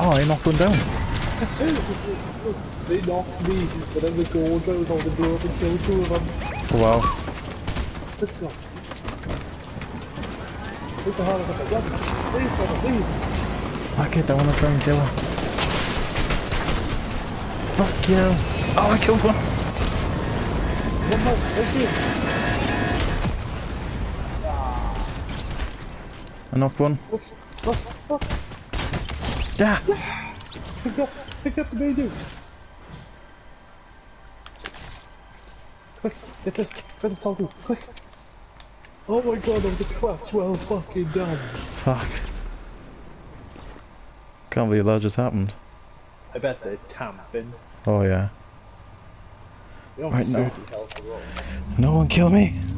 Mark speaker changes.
Speaker 1: Oh, I knocked one down.
Speaker 2: They knocked me, but then the gorge I was on the blow up and kill two of them.
Speaker 1: Oh, wow.
Speaker 2: It's not. Take the hard of it. Please, brother, please.
Speaker 1: Fuck it, I wanna try and kill her. Fuck you. Oh, I killed one.
Speaker 2: One more, thank you.
Speaker 1: I knocked one.
Speaker 2: What?
Speaker 1: Yeah.
Speaker 2: Pick up the baby. Quick, get this salty, quick. Oh my god, that was a clutch, well fucking done.
Speaker 1: Fuck. Can't believe that just happened.
Speaker 2: I bet they're tamping.
Speaker 1: Oh yeah.
Speaker 2: You're on
Speaker 1: Right,
Speaker 2: 30
Speaker 1: no.
Speaker 2: health as well.
Speaker 1: No one kill me.